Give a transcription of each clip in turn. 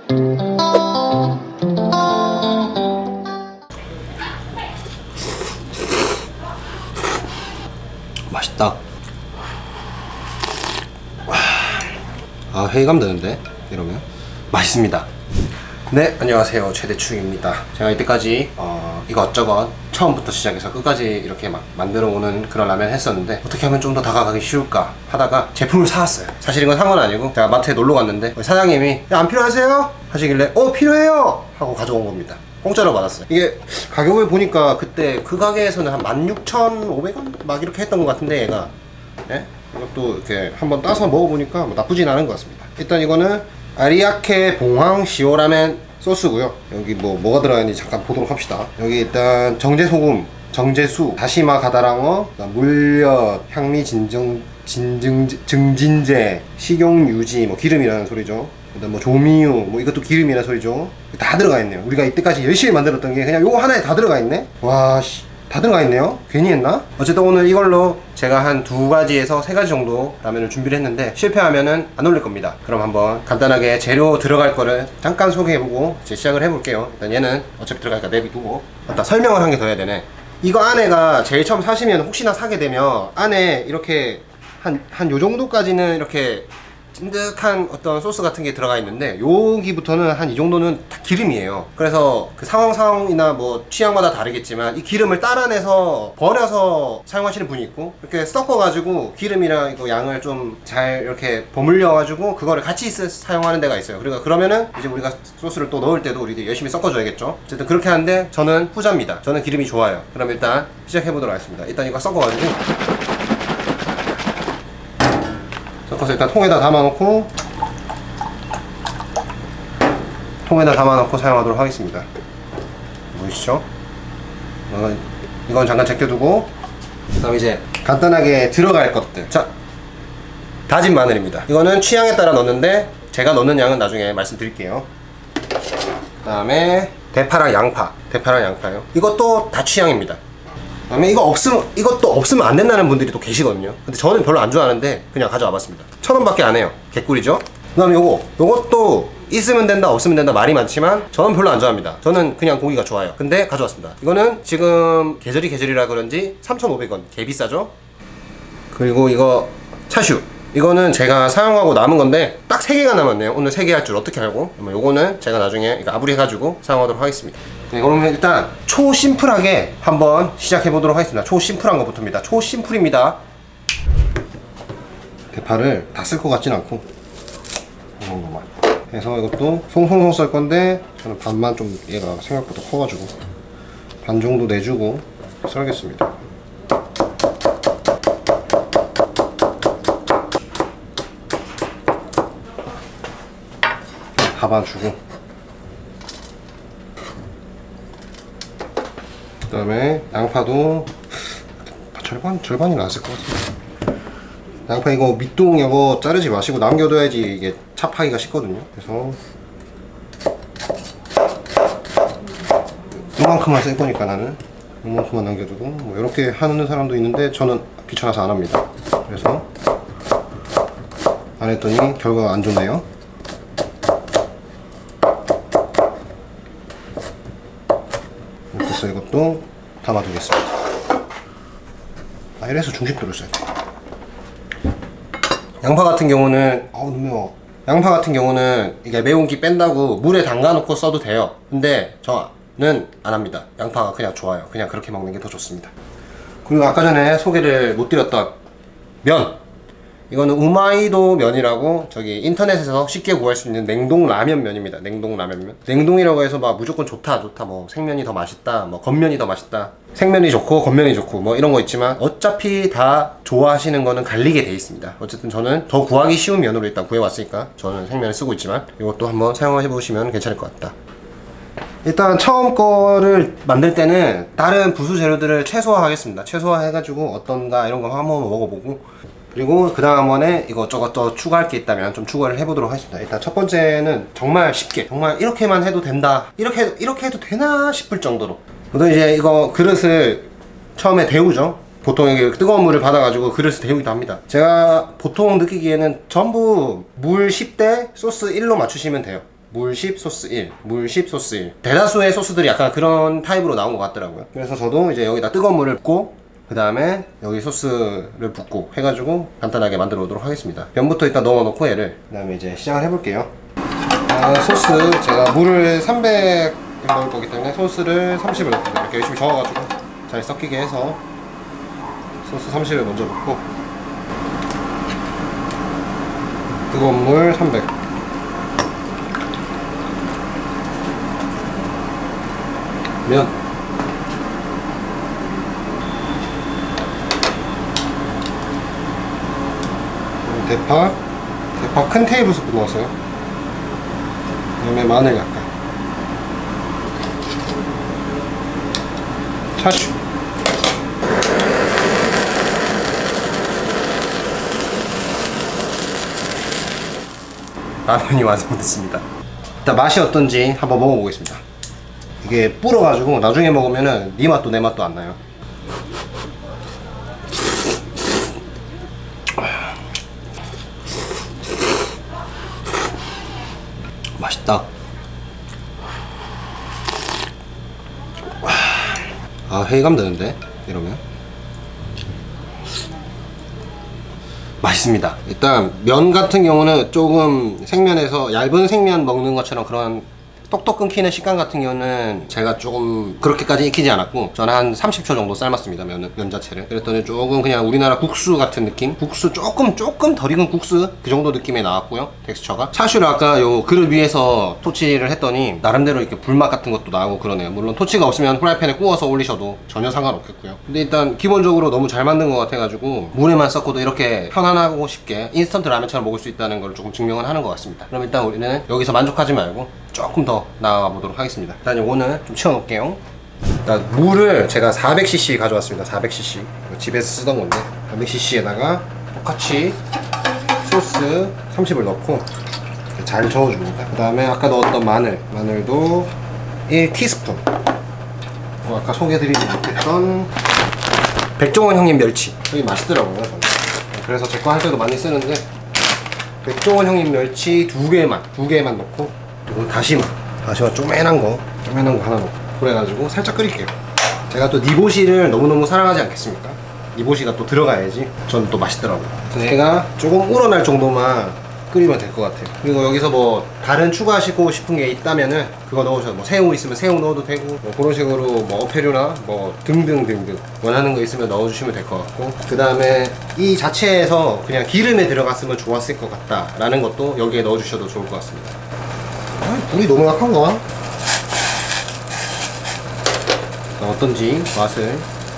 맛있다. 아, 회의감 드는데 이러면. 맛있습니다. 네, 안녕하세요, 최대충입니다. 제가 이때까지 이것저것 처음부터 시작해서 끝까지 이렇게 막 만들어 오는 그런 라면 했었는데, 어떻게 하면 좀 더 다가가기 쉬울까 하다가 제품을 사왔어요. 사실 이건 산 건 아니고 제가 마트에 놀러 갔는데 사장님이 야, 안 필요하세요? 하시길래 필요해요! 하고 가져온 겁니다. 공짜로 받았어요. 이게 가격을 보니까 그때 그 가게에서는 한 16,500원? 막 이렇게 했던 것 같은데, 얘가 예? 이것도 이렇게 한번 따서 먹어보니까 뭐 나쁘진 않은 것 같습니다. 일단 이거는 아리아케 봉황 시오라멘 소스고요. 여기 뭐가 들어가 있는지 잠깐 보도록 합시다. 여기 일단 정제소금, 정제수, 다시마 가다랑어, 물엿, 향미 증진제, 식용유지, 기름이라는 소리죠. 그다음 조미유, 이것도 기름이라는 소리죠. 다 들어가 있네요. 우리가 이때까지 열심히 만들었던 게 그냥 요거 하나에 다 들어가 있네. 와, 다 들어가 있네요. 괜히 했나? 어쨌든 오늘 이걸로 제가 한 2가지에서 3가지 정도 라면을 준비를 했는데, 실패하면은 안 올릴 겁니다. 그럼 한번 간단하게 재료 들어갈 거를 잠깐 소개해보고 이제 시작을 해볼게요. 일단 얘는 어차피 들어가니까 내비두고, 맞다, 설명을 한 개 더 해야 되네. 이거 안에가 제일 처음 사시면 혹시나 사게 되면 안에 이렇게 한 요 정도까지는 이렇게 찐득한 어떤 소스 같은 게 들어가 있는데, 여기부터는 한 이 정도는 다 기름이에요. 그래서 그 상황이나 취향마다 다르겠지만 이 기름을 따라내서 버려서 사용하시는 분이 있고, 이렇게 섞어가지고 기름이랑 이거 양을 좀 잘 이렇게 버물려가지고 그거를 같이 사용하는 데가 있어요. 그러니까 그러면은 이제 우리가 소스를 또 넣을 때도 우리들이 열심히 섞어줘야겠죠. 어쨌든 그렇게 하는데 저는 후자입니다. 저는 기름이 좋아요. 그럼 일단 시작해보도록 하겠습니다. 일단 이거 섞어가지고 섞어서 일단 통에다 담아놓고 사용하도록 하겠습니다. 보이시죠? 이건 잠깐 제껴두고, 그 다음에 이제 간단하게 들어갈 것들. 자, 다진 마늘입니다. 이거는 취향에 따라 넣는데 제가 넣는 양은 나중에 말씀드릴게요. 그 다음에 대파랑 양파요. 이것도 다 취향입니다. 그 다음에 이것도 없으면 안 된다는 분들이 또 계시거든요. 근데 저는 별로 안 좋아하는데 그냥 가져와 봤습니다. 1,000원 밖에 안 해요. 개꿀이죠? 그 다음에 요것도 있으면 된다 없으면 된다 말이 많지만 저는 별로 안 좋아합니다. 저는 그냥 고기가 좋아요. 근데 가져왔습니다. 이거는 지금 계절이라 그런지 3,500원, 개 비싸죠? 그리고 이거 차슈, 이거는 제가 사용하고 남은 건데 딱 3개가 남았네요. 오늘 3개 할 줄 어떻게 알고? 요거는 제가 나중에 이거 아부리 해가지고 사용하도록 하겠습니다. 네, 그러면 일단 초심플하게 한번 시작해보도록 하겠습니다. 초심플한 것부터입니다. 초심플입니다. 대파를 다 쓸 것 같진 않고 이 정도만 해서, 이것도 송송송 썰 건데 저는 반만, 좀 얘가 생각보다 커가지고 반 정도 내주고 썰겠습니다. 담아주고, 그 다음에 양파도 절반이 나왔을 것 같아요. 양파 이거 밑둥 이거 자르지 마시고 남겨둬야지 이게 찹하기가 쉽거든요. 그래서 이만큼만 쓸 거니까 나는 이만큼만 남겨두고, 이렇게 하는 사람도 있는데 저는 귀찮아서 안 합니다. 그래서 안 했더니 결과가 안 좋네요. 이렇게 해서 이것도 담아두겠습니다. 이래서 중심도를 써야 돼. 양파 같은 경우는 너무 매워. 양파 같은 경우는 이게 매운기 뺀다고 물에 담가 놓고 써도 돼요. 근데 저는 안 합니다. 양파가 그냥 좋아요. 그냥 그렇게 먹는 게 더 좋습니다. 그리고 아까 전에 소개를 못 드렸던 면, 이거는 우마이도 면이라고 저기 인터넷에서 쉽게 구할 수 있는 냉동 라면 면입니다. 냉동 라면면. 냉동이라고 해서 무조건 좋다 생면이 더 맛있다, 겉면이 더 맛있다, 생면이 좋고 겉면이 좋고 이런 거 있지만 어차피 다 좋아하시는 거는 갈리게 돼 있습니다. 어쨌든 저는 더 구하기 쉬운 면으로 일단 구해왔으니까 저는 생면을 쓰고 있지만, 이것도 한번 사용해 보시면 괜찮을 것 같다. 일단 처음 거를 만들 때는 다른 부수 재료들을 최소화하겠습니다. 최소화해가지고 어떤가 이런 거 한번 먹어보고, 그리고 그 다음번에 이것저것 더 추가할 게 있다면 좀 추가를 해보도록 하겠습니다. 일단 첫 번째는 정말 쉽게, 정말 이렇게만 해도 된다, 이렇게 해도 되나 싶을 정도로, 보통 이제 이거 그릇을 처음에 데우죠. 보통 여기 뜨거운 물을 받아가지고 그릇을 데우기도 합니다. 제가 보통 느끼기에는 전부 물 10대 소스 1로 맞추시면 돼요. 물 10, 소스 1, 물 10, 소스 1. 대다수의 소스들이 약간 그런 타입으로 나온 것 같더라고요. 그래서 저도 이제 여기다 뜨거운 물을 붓고 그 다음에 여기 소스를 붓고 해가지고 간단하게 만들어 보도록 하겠습니다. 면부터 일단 넣어놓고 얘를 그 다음에 이제 시작을 해볼게요. 소스 제가 물을 300 넣을 거기 때문에 소스를 30을 넣습니다. 이렇게 열심히 저어가지고 잘 섞이게 해서 소스 30을 먼저 넣고 뜨거운 물 300 면 대파 큰 테이블 스푼 넣었어요. 그 다음에 마늘 약간 차슈 라면이 완성됐습니다. 일단 맛이 어떤지 한번 먹어보겠습니다. 이게 불어가지고 나중에 먹으면은 네 맛도 내 맛도 안 나요. 맛있다. 회의감 드는데 이러면 맛있습니다. 일단 면 같은 경우는 조금 생면에서 얇은 생면 먹는 것처럼 그런 똑똑 끊기는 식감 같은 경우는 제가 조금 그렇게까지 익히지 않았고 저는 한 30초 정도 삶았습니다. 면 자체를. 그랬더니 조금 그냥 우리나라 국수 같은 느낌? 국수 조금 덜 익은 국수 그 정도 느낌이 나왔고요. 텍스처가. 차슈를 아까 요 그릇 위에서 토치를 했더니 나름대로 이렇게 불맛 같은 것도 나오고 그러네요. 물론 토치가 없으면 프라이팬에 구워서 올리셔도 전혀 상관없겠고요. 근데 일단 기본적으로 너무 잘 만든 것 같아가지고 물에만 섞어도 이렇게 편안하고 쉽게 인스턴트 라면처럼 먹을 수 있다는 걸 조금 증명을 하는 것 같습니다. 그럼 일단 우리는 여기서 만족하지 말고 조금 더 나아가 보도록 하겠습니다. 일단 요거는 좀 채워놓을게요. 일단 물을 제가 400cc 가져왔습니다. 400cc 집에서 쓰던 건데 400cc에다가 똑같이 소스 30을 넣고 잘 저어줍니다. 그 다음에 아까 넣었던 마늘도 1티스푼 아까 소개해드리지 못했던 백종원 형님 멸치 여기 맛있더라고요. 그래서 제 거 할 때도 많이 쓰는데 백종원 형님 멸치 2개만 넣고 그리고 다시마 쪼매난 거 하나 넣고 그래가지고 살짝 끓일게요. 제가 또 니보시를 너무너무 사랑하지 않겠습니까? 니보시가 또 들어가야지 전 또 맛있더라고요. 그래서 얘가 조금 우러날 정도만 끓이면 될 것 같아요. 그리고 여기서 뭐 다른 추가하시고 싶은 게 있다면은 그거 넣으셔도 뭐 새우 있으면 새우 넣어도 되고 뭐 그런 식으로 뭐 어패류나 뭐 등등 원하는 거 있으면 넣어주시면 될 것 같고 그 다음에 이 자체에서 그냥 기름에 들어갔으면 좋았을 것 같다 라는 것도 여기에 넣어주셔도 좋을 것 같습니다. 불이 너무 약한가? 어떤지 맛을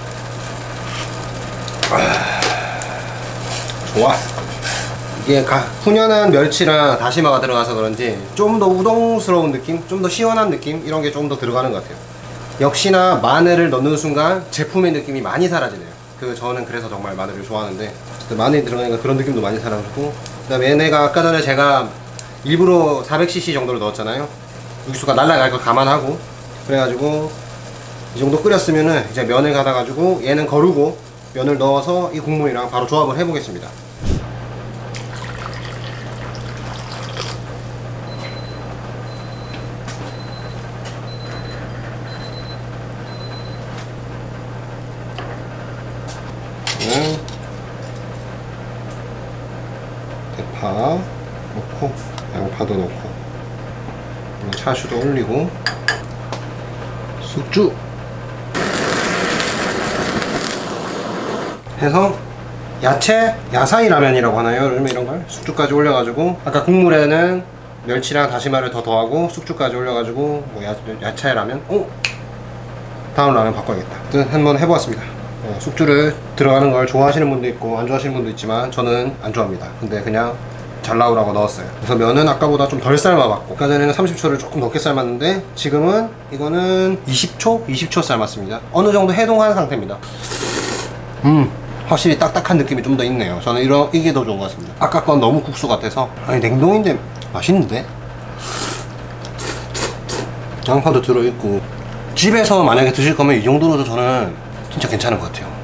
좋아. 이게 훈연한 멸치랑 다시마가 들어가서 그런지 좀 더 우동스러운 느낌? 좀 더 시원한 느낌? 이런 게 좀 더 들어가는 것 같아요. 역시나 마늘을 넣는 순간 제품의 느낌이 많이 사라지네요. 저는 그래서 정말 마늘을 좋아하는데 마늘이 들어가니까 그런 느낌도 많이 사라지고 그 다음에 얘네가 아까 전에 제가 일부러 400cc 정도를 넣었잖아요. 육수가 날아갈 거 감안하고 그래가지고 이 정도 끓였으면은 이제 면을 가다가지고 얘는 거르고 면을 넣어서 이 국물이랑 바로 조합을 해보겠습니다. 대파 넣고 양파도 넣고 차슈도 올리고 숙주 해서 야사이 라면이라고 하나요? 이런 걸 숙주까지 올려가지고 아까 국물에는 멸치랑 다시마를 더 더하고 숙주까지 올려가지고 뭐 야채 라면? 다음 라면 바꿔야겠다. 한번 해보았습니다. 숙주를 들어가는 걸 좋아하시는 분도 있고 안 좋아하시는 분도 있지만 저는 안 좋아합니다. 근데 그냥 잘 나오라고 넣었어요. 그래서 면은 아까보다 좀 덜 삶아봤고 아까 전에는 30초를 조금 넘게 삶았는데 지금은 이거는 20초 삶았습니다. 어느 정도 해동한 상태입니다. 확실히 딱딱한 느낌이 좀 더 있네요. 저는 이게 더 좋은 것 같습니다. 아까 건 너무 국수 같아서 아니 냉동인데 맛있는데? 양파도 들어있고 집에서 만약에 드실 거면 이 정도로도 저는 진짜 괜찮은 것 같아요.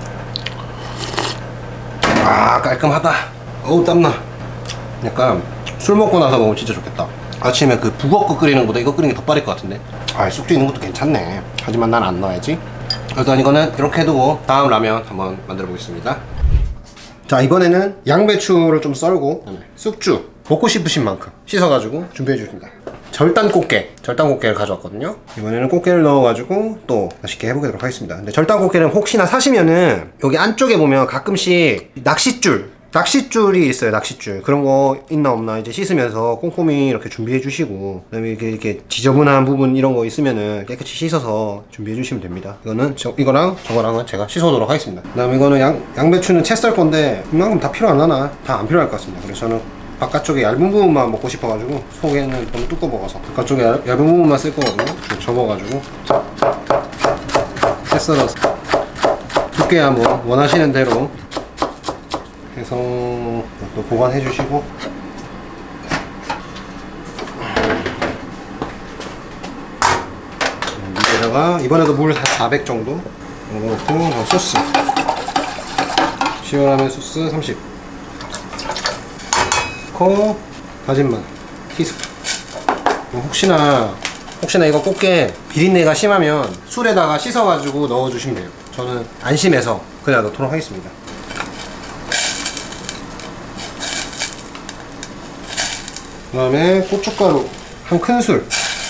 깔끔하다. 어우 땀나. 약간 술 먹고 나서 먹으면 진짜 좋겠다. 아침에 그 북엇국 끓이는 것보다 이거 끓이는 게 더 빠를 것 같은데. 아, 쑥도 있는 것도 괜찮네. 하지만 난 안 넣어야지. 일단 이거는 이렇게 해두고 다음 라면 한번 만들어 보겠습니다. 자, 이번에는 양배추를 좀 썰고 쑥주 먹고 싶으신 만큼 씻어가지고 준비해 주십니다. 절단꽃게를 가져왔거든요. 이번에는 꽃게를 넣어가지고 또 맛있게 해보도록 하겠습니다. 근데 절단꽃게는 혹시나 사시면은 여기 안쪽에 보면 가끔씩 낚싯줄이 있어요. 낚싯줄 그런 거 있나 없나 이제 씻으면서 꼼꼼히 이렇게 준비해 주시고, 그다음에 이렇게 지저분한 부분 이런 거 있으면은 깨끗이 씻어서 준비해 주시면 됩니다. 이거랑 저거랑은 제가 씻어오도록 하겠습니다. 그다음에 이거는 양배추는 채 썰 건데 이만큼 다 필요 안 하나? 다 안 필요할 것 같습니다. 그래서 저는 바깥쪽에 얇은 부분만 먹고 싶어가지고, 속에는 너무 두꺼워서 바깥쪽에 얇은 부분만 쓸 거거든요. 접어가지고 채 썰어서 두께야 뭐 원하시는 대로 해서 또 보관해 주시고, 여기다가 이번에도 물 400 정도 넣고, 소스 시원하면 소스 30 넣고, 다진 마늘 티스푼. 혹시나 이거 꽃게 비린내가 심하면 술에다가 씻어가지고 넣어주시면 돼요. 저는 안 심해서 그냥 넣도록 하겠습니다. 그 다음에 고춧가루 한 큰술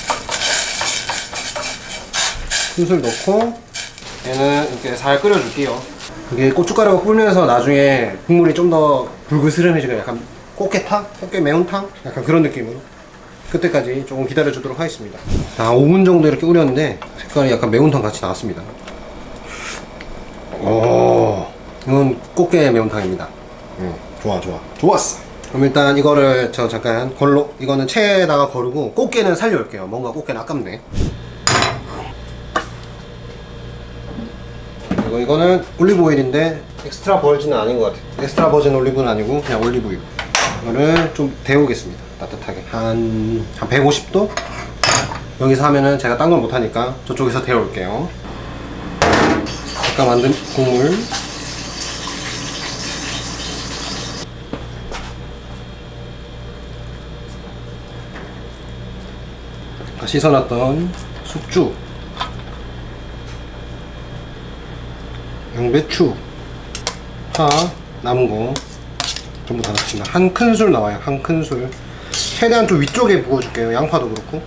넣고 얘는 이렇게 잘 끓여줄게요. 이게 고춧가루가 끓면서 나중에 국물이 좀 더 불그스름해지고 약간 꽃게탕? 꽃게 매운탕? 약간 그런 느낌으로 그때까지 조금 기다려주도록 하겠습니다. 5분 정도 이렇게 우렸는데 색깔이 약간 매운탕 같이 나왔습니다. 이건 꽃게 매운탕입니다. 좋았어. 그럼 일단 이거를 저 잠깐 이거는 체에다가 거르고 꽃게는 살려올게요. 뭔가 꽃게는 아깝네. 그리고 이거는 올리브오일인데 엑스트라 버진은 아닌 것 같아요. 엑스트라 버진 올리브는 아니고 그냥 올리브유. 이거를 좀 데우겠습니다. 따뜻하게 한 150도? 여기서 하면은 제가 딴 걸 못하니까 저쪽에서 데워올게요. 아까 만든 국물 씻어놨던 숙주, 양배추, 파, 남은 거 전부 다 넣습니다. 한 큰술 나와요. 한 큰술. 최대한 좀 위쪽에 부어줄게요. 양파도 그렇고.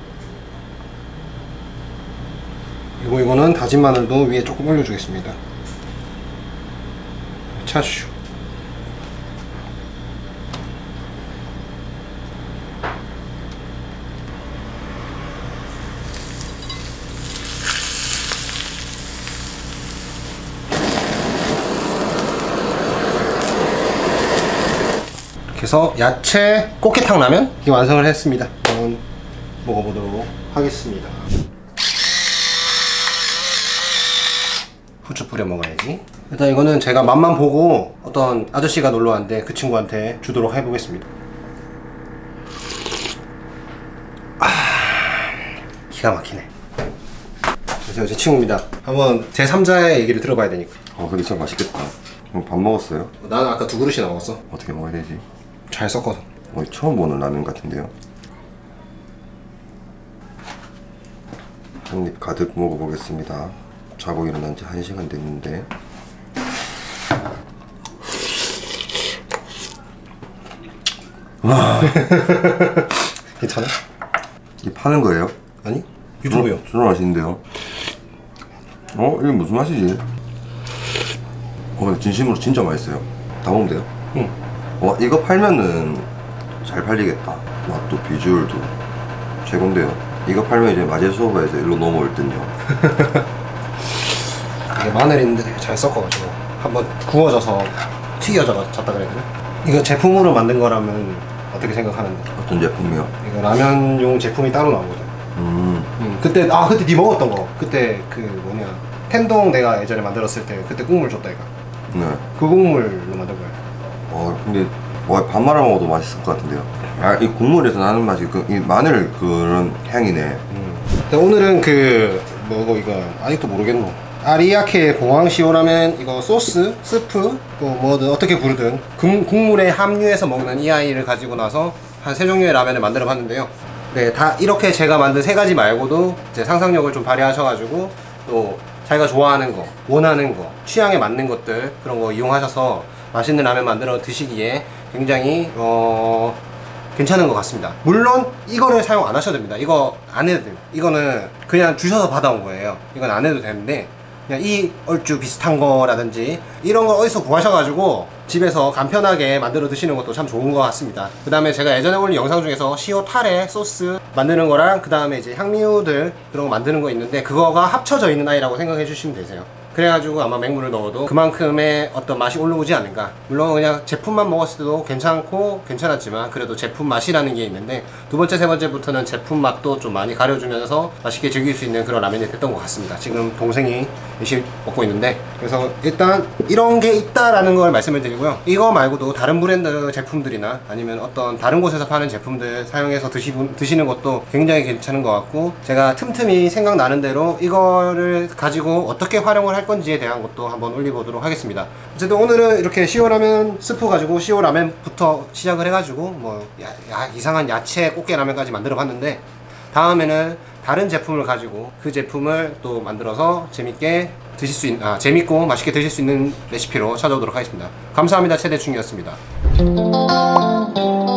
그리고 이거는 다진 마늘도 위에 조금 올려주겠습니다. 차슈. 그래서 야채 꽃게탕 라면 이게 완성을 했습니다. 한번 먹어보도록 하겠습니다. 후추 뿌려 먹어야지. 일단 이거는 제가 맛만 보고 어떤 아저씨가 놀러 왔는데 그 친구한테 주도록 해보겠습니다. 기가 막히네. 그래서 제 친구입니다. 한번 제 3자의 얘기를 들어봐야 되니까. 근데 진짜 맛있겠다. 밥 먹었어요? 나는 아까 2그릇이나 먹었어. 어떻게 먹어야 되지? 잘 섞어서. 처음 보는 라면 같은데요? 한 입 가득 먹어보겠습니다. 자고 일어난 지 1시간 됐는데. 괜찮아? 이 파는 거예요? 아니? 유튜브요. 진짜 맛있는데요? 이게 무슨 맛이지? 근데 진심으로 진짜 맛있어요. 다 먹으면 돼요? 응. 이거 팔면은 잘 팔리겠다. 맛도 비주얼도 최고인데요. 이거 팔면 이제 마제소바에서 일로 넘어올 듯요. 이게 마늘인데 잘 섞어가지고 한번 구워져서 튀겨졌다 그래야 되나? 이거 제품으로 만든 거라면 어떻게 생각하는데? 어떤 제품이요? 이거 라면용 제품이 따로 나오거든. 그때 니 먹었던 거. 그때 그 뭐냐 텐동 내가 예전에 만들었을 때 그때 국물 줬다 이거. 네. 그 국물로 만든 거야. 근데 밥 말아 먹어도 맛있을 것 같은데요. 이 국물에서 나는 맛이 이 마늘 그런 향이네. 근데 오늘은 이거 아직도 모르겠노. 아리야케 공항 시오라멘 이거 소스, 스프, 또 뭐든 어떻게 부르든 국물에 함유해서 먹는 이 아이를 가지고 나서 한 3종류의 라면을 만들어 봤는데요. 네, 다 이렇게 제가 만든 3가지 말고도 이제 상상력을 좀 발휘하셔가지고 또 자기가 좋아하는 거, 원하는 거, 취향에 맞는 것들 그런 거 이용하셔서 맛있는 라면 만들어 드시기에 굉장히 괜찮은 것 같습니다. 물론 이거를 사용 안 하셔도 됩니다. 이거 안 해도 돼요. 이거는 그냥 주셔서 받아온 거예요. 이건 안 해도 되는데 그냥 이 얼주 비슷한 거라든지 이런 걸 어디서 구하셔가지고 집에서 간편하게 만들어 드시는 것도 참 좋은 것 같습니다. 그 다음에 제가 예전에 올린 영상 중에서 시오 타레 소스 만드는 거랑 그 다음에 이제 향미우들 그런 거 만드는 거 있는데 그거가 합쳐져 있는 아이라고 생각해 주시면 되세요. 그래가지고 아마 맹물을 넣어도 그만큼의 어떤 맛이 올라오지 않을까. 물론 그냥 제품만 먹었을 때도 괜찮고 괜찮았지만 그래도 제품 맛이라는 게 있는데 두 번째 세 번째부터는 제품 맛도 좀 많이 가려주면서 맛있게 즐길 수 있는 그런 라면이 됐던 것 같습니다. 지금 동생이 열심히 먹고 있는데 그래서 일단 이런 게 있다라는 걸 말씀을 드리고요. 이거 말고도 다른 브랜드 제품들이나 아니면 어떤 다른 곳에서 파는 제품들 사용해서 드시는 것도 굉장히 괜찮은 것 같고 제가 틈틈이 생각나는 대로 이거를 가지고 어떻게 활용을 할 건지에 대한 것도 한번 올려보도록 하겠습니다. 어쨌든 오늘은 이렇게 시오라면 스프 가지고 시오라면부터 시작을 해가지고 뭐 이상한 야채 꽃게라면까지 만들어 봤는데 다음에는 다른 제품을 가지고 그 제품을 또 만들어서 재밌게 드실 수 있는 재밌고 맛있게 드실 수 있는 레시피로 찾아오도록 하겠습니다. 감사합니다. 최대충이었습니다.